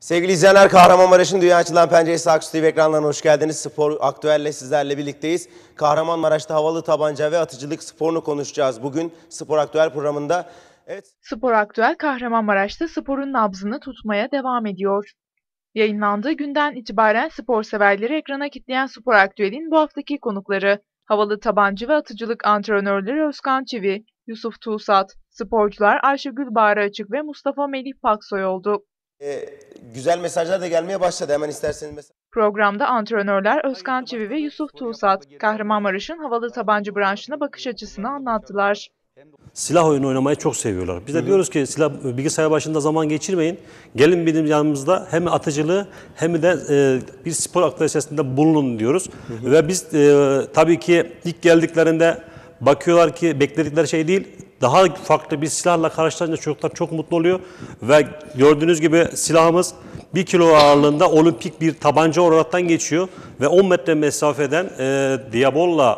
Sevgili izleyenler, Kahramanmaraş'ın dünya açılan penceresi Aksu TV ekranlarına hoş geldiniz. Spor Aktüel'le sizlerle birlikteyiz. Kahramanmaraş'ta havalı tabanca ve atıcılık sporunu konuşacağız bugün Spor Aktüel programında. Evet. Spor Aktüel, Kahramanmaraş'ta sporun nabzını tutmaya devam ediyor. Yayınlandığı günden itibaren spor severleri ekrana kitleyen Spor Aktüel'in bu haftaki konukları, havalı tabanca ve atıcılık antrenörleri Özkan Çivi, Yusuf Tuğsat, sporcular Ayşegül Bağrıaçık ve Mustafa Melih Paksoy oldu. Güzel mesajlar da gelmeye başladı. Hemen isterseniz Programda antrenörler Özkan Çivi ve Yusuf Tuğsat, Kahramanmaraş'ın havalı tabanca branşına bakış açısını anlattılar. Silah oyunu oynamayı çok seviyorlar. Biz de diyoruz ki bilgisayar başında zaman geçirmeyin. Gelin bizim yanımızda hem atıcılığı hem de bir spor aktivitesinde bulunun diyoruz. Ve biz tabii ki ilk geldiklerinde bakıyorlar ki bekledikleri şey değil. Daha farklı bir silahla karşılaşınca çocuklar çok mutlu oluyor. Ve gördüğünüz gibi silahımız 1 kilo ağırlığında olimpik bir tabanca olaraktan geçiyor. Ve 10 metre mesafeden Diabol'la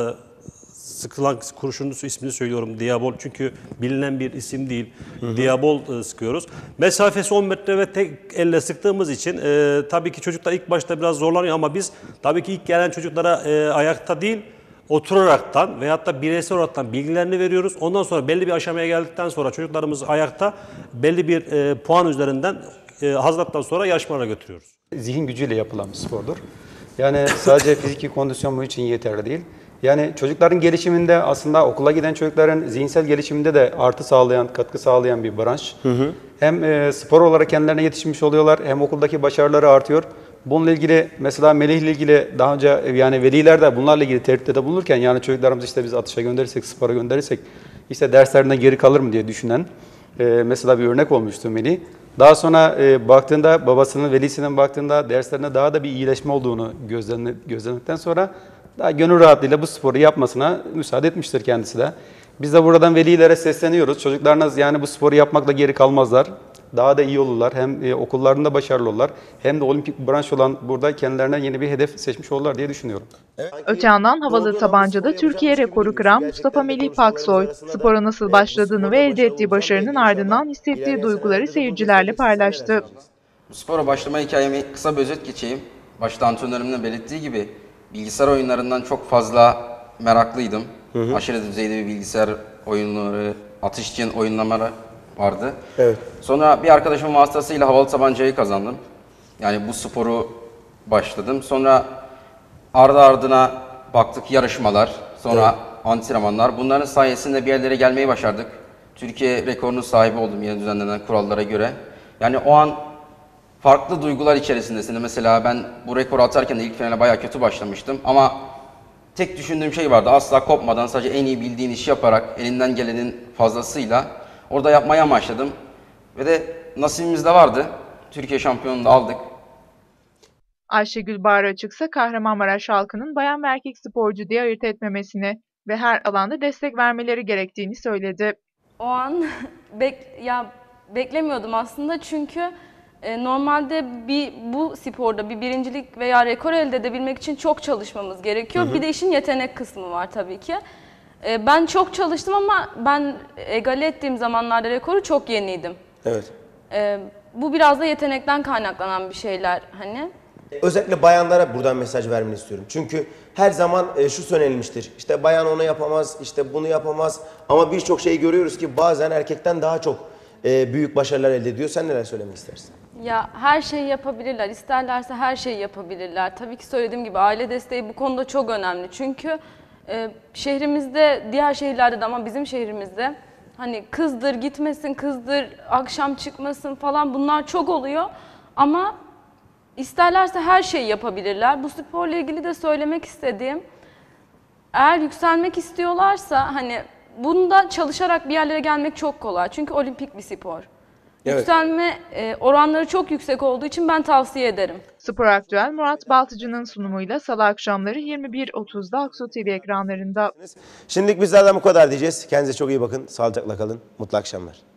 sıkılan kurşunun ismini söylüyorum, Diabol, çünkü bilinen bir isim değil. Diabol sıkıyoruz. Mesafesi 10 metre ve tek elle sıktığımız için tabii ki çocuklar ilk başta biraz zorlanıyor ama biz tabii ki ilk gelen çocuklara ayakta değil, oturaraktan veyahut da bireysel olaraktan bilgilerini veriyoruz. Ondan sonra belli bir aşamaya geldikten sonra çocuklarımız ayakta belli bir puan üzerinden hazırladıktan sonra yarışmalara götürüyoruz. Zihin gücüyle yapılan bir spordur. Yani sadece fiziki kondisyon bu için yeterli değil. Yani çocukların gelişiminde, aslında okula giden çocukların zihinsel gelişiminde de artı sağlayan, katkı sağlayan bir branş. Hem spor olarak kendilerine yetişmiş oluyorlar, hem okuldaki başarıları artıyor. Bununla ilgili mesela Melih ile ilgili daha önce yani veliler de bunlarla ilgili tereddütte bulunurken, yani çocuklarımız işte biz atışa gönderirsek, spora gönderirsek işte derslerinden geri kalır mı diye düşünen mesela bir örnek olmuştu Melih. Daha sonra baktığında, babasının, velisinin baktığında derslerine daha da bir iyileşme olduğunu gözlemledikten sonra daha gönül rahatlığıyla bu sporu yapmasına müsaade etmiştir kendisi de. Biz de buradan velilere sesleniyoruz. Çocuklarınız yani bu sporu yapmakla geri kalmazlar. Daha da iyi olurlar. Hem okullarında başarılı olurlar. Hem de olimpik bir branş olan burada kendilerine yeni bir hedef seçmiş olurlar diye düşünüyorum. Öte yandan havalı tabancada Türkiye rekoru kıran Mustafa Melih Paksoy, spora nasıl başladığını ve elde ettiği başarının ardından hissettiği duyguları seyircilerle paylaştı. Bu spora başlama hikayemi kısa bir özet geçeyim. Başta antrenörümün de belirttiği gibi bilgisayar oyunlarından çok fazla meraklıydım. Aşırı düzeyde bir bilgisayar oyunları, atış için oyunlamaları vardı. Evet. Sonra bir arkadaşımın vasıtasıyla havalı tabancayı kazandım. Yani bu sporu başladım. Sonra ardı ardına baktık yarışmalar, sonra antrenmanlar. Bunların sayesinde bir yerlere gelmeyi başardık. Türkiye rekorunun sahibi oldum yine düzenlenen kurallara göre. Yani o an farklı duygular içerisindesiniz. Mesela ben bu rekoru atarken de ilk finale bayağı kötü başlamıştım. Ama tek düşündüğüm şey vardı. Asla kopmadan sadece en iyi bildiğin işi yaparak elinden gelenin fazlasıyla orada yapmaya amaçladım. Ve de nasibimiz de vardı. Türkiye şampiyonunu da aldık. Ayşegül Bağrıaçık ise Kahramanmaraş halkının bayan ve erkek sporcu diye ayırt etmemesini ve her alanda destek vermeleri gerektiğini söyledi. O an beklemiyordum aslında, çünkü normalde bu sporda bir birincilik veya rekor elde edebilmek için çok çalışmamız gerekiyor. Bir de işin yetenek kısmı var tabii ki. Ben çok çalıştım ama ben egale ettiğim zamanlarda rekoru çok yeniydim. Evet. Bu biraz da yetenekten kaynaklanan bir şeyler hani. Özellikle bayanlara buradan mesaj vermeni istiyorum. Çünkü her zaman şu söylenilmiştir. İşte bayan onu yapamaz, işte bunu yapamaz. Ama birçok şeyi görüyoruz ki bazen erkekten daha çok büyük başarılar elde ediyor. Sen neler söylemek istersin? Ya her şeyi yapabilirler. İsterlerse her şeyi yapabilirler. Tabii ki söylediğim gibi aile desteği bu konuda çok önemli. Çünkü şehrimizde, diğer şehirlerde de ama bizim şehrimizde hani kızdır gitmesin, kızdır akşam çıkmasın falan, bunlar çok oluyor. Ama isterlerse her şeyi yapabilirler. Bu sporla ilgili de söylemek istediğim, eğer yükselmek istiyorlarsa hani bunda çalışarak bir yerlere gelmek çok kolay. Çünkü olimpik bir spor. Evet. Yükselme oranları çok yüksek olduğu için ben tavsiye ederim. Spor Aktüel, Murat Baltıcı'nın sunumuyla Salı akşamları 21.30'da Aksu TV ekranlarında. Şimdilik bizlerden bu kadar diyeceğiz. Kendinize çok iyi bakın. Sağlıcakla kalın. Mutlu akşamlar.